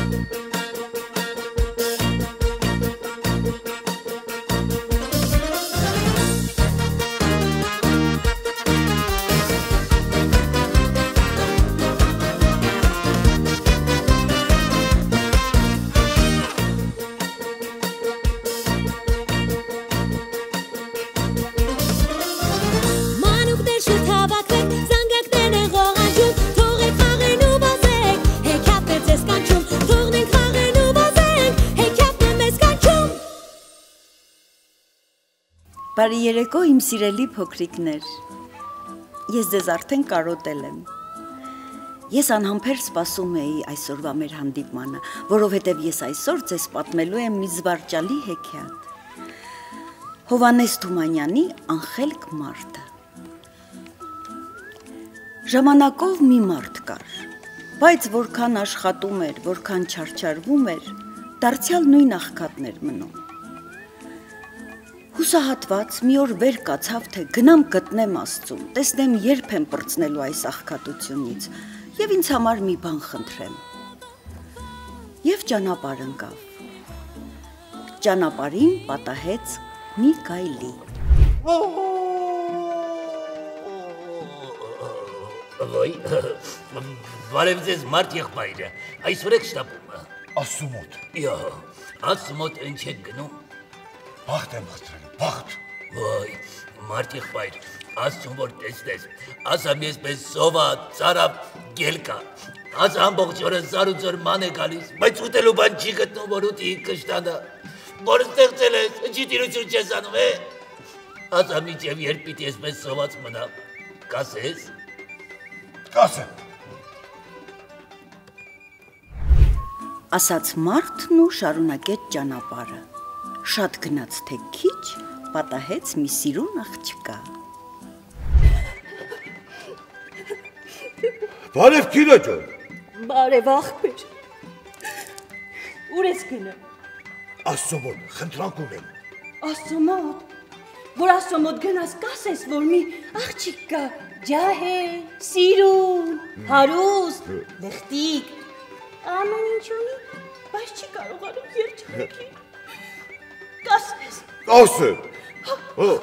Բարի երեկո իմ սիրելի փոքրիկներ, ես ձեզ արդեն կարոտել եմ, ես անհամբեր սպասում էի այսօրվա մեր հանդիպմանը, որովհետև ես այսօր ձեզ պատմելու եմ մի զվարճալի հեքիաթ, Հովհաննես Թումանյանի անխելք մարդը։ Ժամանակով մի մարդ կար, բայց որքան աշխատում էր, որքան չարչարվում էր, դարձյալ նույն աղքատն էր մնում։ Հուսահատված մի օր վեր կացավ, թե գնամ գտնեմ Աստծուն, տեսնեմ երբ եմ պրծնելու այս աղքատությունից և ինձ համար մի բան խնդրեմ։ Եվ ճանապարհ ընկավ։ Ճանապարհին պատահեց մի գայլի։ Ոյ, բարև ձեզ մարդ եղբայրը, այսօր եք շտապում։ Աստծու մոտ։ Յո, Աստծու մոտ ինչ եք գնում։ Բախտ եմ խնդրել, բախտ։ Ոյ, մարդ եղբայր, Աստծուն որ տեսնես, ասամ ես պես սովա, ծարապ, գելկա, աս ամբողջ օրը զար ու ձոր ման է գալիս, բայց ուտելու բան չի գտնում, որ ուտի կշտանա, որ ստեղծել ես, չի տիրություն չես անում, ասամ իջև երբ պիտի ես պես սոված մնամ, կասես։ Կասեմ։ Ասաց մարդն ու շարունակեց ճանապարհը, շատ գնաց թե քիչ, պատահեց մի սիրուն աղջկա։ Բարև քիրա ջան։ Բարև աղբեր։ Ուր ես գնում։ Աստծու մոտ, խնդրանք ունեմ։ Աստծու մոտ, որ Աստծու մոտ գնաս կասես, որ մի աղջիկ կա, ջահել, սիրուն, հարուստ, լեղտիկ, ամեն ինչ ունի, բայց չի կարողանում երջանքի։ Կասես։ Կասեմ։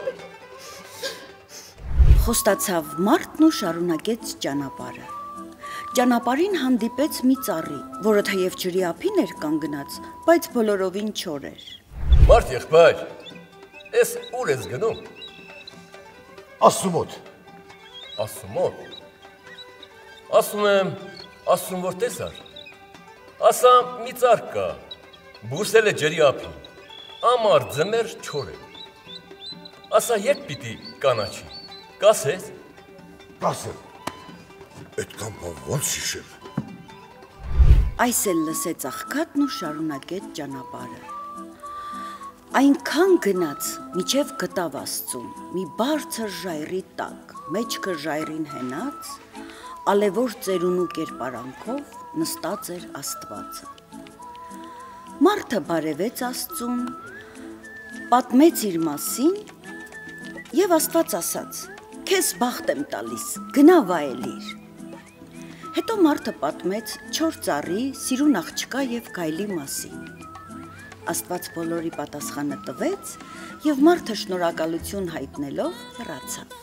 Խոստացավ մարդն ու շարունակեց ճանապարհը։ Ճանապարհին հանդիպեց մի ծառի, որը թեև ջրի ափին էր կանգնած, բայց բոլորովին չոր էր։ Մարդ եղբայր, ես ուր ես գնում։ Աստծու մոտ։ Աստծու մոտ։ Ասում եմ, Աստծուն որ տեսար։ Ասամ մի ծառ կա, բուրսել է ջրի ափին, ամառ ձմեռ չոր է։ Ասա երբ պիտի կանաչի, կասես։ Կասեմ։ Այդքան բան ոնց հիշեմ։ Այս էլ լսեց աղքատն ու շարունակեց ճանապարհը։ Այնքան գնաց, մինչև գտավ Աստծուն, մի բարձր ժայռի տակ, մեջքը ժայռին հենած, ալևոր ծերունու կերպարանքով նստած էր Աստվածը։ Մարդը բարևեց Աստծուն, պատմեց իր մասին և Աստված ասաց. «Քեզ բախտ եմ տալիս, գնա վայելիր»։ Հետո մարդը պատմեց չոր ծառի, սիրուն աղջկա և գայլի մասին։ Աստված բոլորի պատասխանը տվեց և մարդը շնորհակալություն հայտնելով հեռացավ։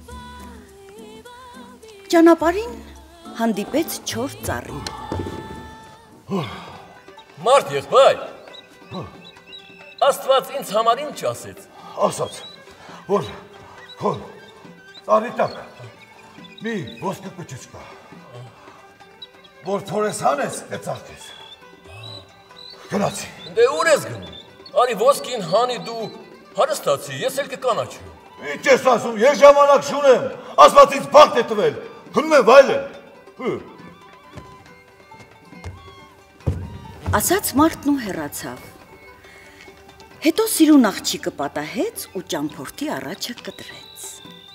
Ճանապարհին հանդիպեց չոր ծառին։ Մարդ եղբայր, Աստված ինձ համար ինչ ասեց։ Ասաց, որ քո ծառի տակ մի ոսկե կուճուճ կա, որ թորես հանես, կծաղկես։ Գնացի։ Դե ուր ես գնում։ Արի ոսկին հանի դու հարստացի, ես էլ կկանաչի։ Ինչ ես ասում, ես ժամանակ չունեմ, Աստված ինձ բախտ է տվել, գնում եմ վայելեմ։ Ասաց մարդն ու հեռացավ։ Հետո սիրուն աղջիկը պատահեց ու ճամփորդի առաջը կտրեց։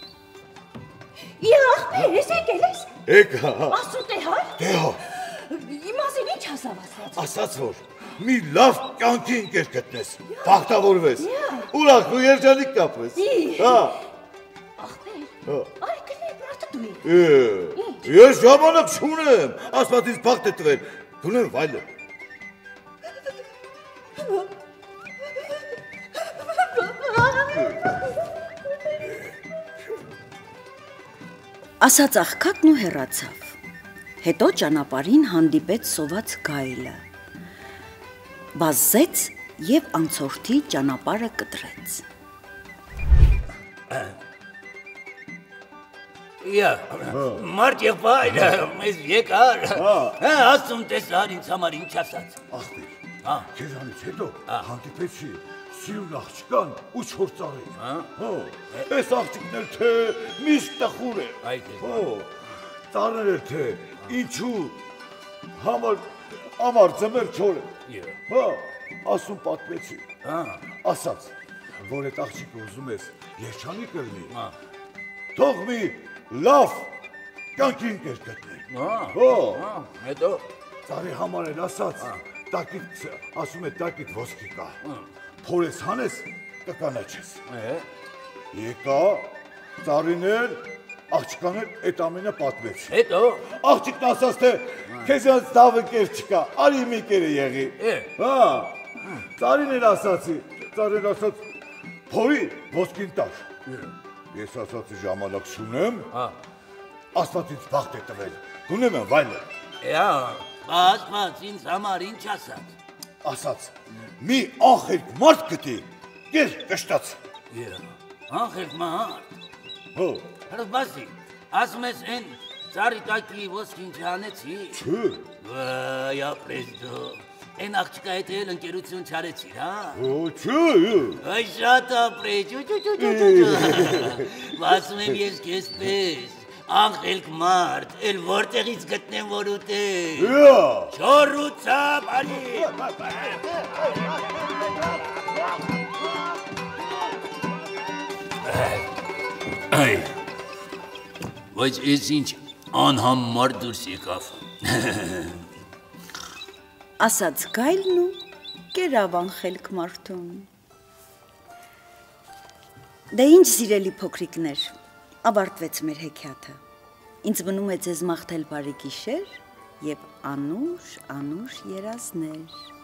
Աղբեր, ես եկել ես։ Եկա։ Աստծու տեղար։ Տեղար։ Իմ մասին ինչ ասավ Աստված։ Ասաց որ մի լավ կյանքի ընկեր գտնես, բախտավորվես, ուրախ ու երջանիկ կապրես։ Հա։ Աղբեր, արի գնենք մարդը դու։ Ես ժամանակ չունեմ, Աստված ինձ բախտ է տվել, գնեմ վայելեմ։ Ասաց աղքատն ու հեռացավ։ Հետո ճանապարհին հանդիպեց սոված գայլը։ Բազեց եւ անցորդի ճանապարհը կտրեց։ Յա, մարդ եղբայր, մեզ եկար։ Ասում տեսար ինձ համար ինչ ասաց։ Ախպեր, քեզանից հետո հանդիպեցի Սիրուն աղջկան ու 4 ծառին։ Այս աղջիկն էլ թե միշտ տխուր է։ Ծառերը թե ինչու համար ձմեր չոր է։ Ասում պատմեցի։ Ասաց, որ այդ աղջիկը ուզում ես երջանիկ լինի։ Թող մի լավ կյանքի ընկեր գտնի։ Հետո Ծառի համար էլ ասաց, ասում է տակիդ ոսկի կա։ Փորես հանես կկանաչես։ Եկա ծառին էլ աղջկան էլ այդ ամենը պատմեց։ Հետո Աղջիկն ասաց թե քեզանց լավ ընկեր չկա, արի մի կերը եղի։ Ծառին էլ ասացի, ծառին ասաց փորի ոսկին տար։ Ես ասացի ժամանակ չունեմ, Աստված ինձ բախտ է տվել, գունեմ եմ վայլը։ Ասված ինձ համար ինչ ասաց։ Ասաց, մի ախելք մարդ գտի, կեր կշտաց։ Ախելք մարդ։ Հրբասի, ասում ես են ծառի տակի ոսկին չանեցի։ Չէ։ Վայ, ապրես դու, են աղջկա հետ էլ ընկերություն չարեցիր, Չէ։ Այ շատ ապրես, ասում եմ ես քեզ պես, ախելք մարդ, էլ որտեղից գտնեմ որ ուտեմ։ Չորուցապ, արի։ Այ, բայց ես ինչ անհամար դուրս եկավ։ Ասաց գայլն ու կերավ անխելք մարդուն։ Դե ինչ սիրելի փոքրիկներ, ավարտվեց մեր հեքիաթը։ Ինձ մնում է ձեզ մաղթել բարի գիշեր եւ անուշ երազներ։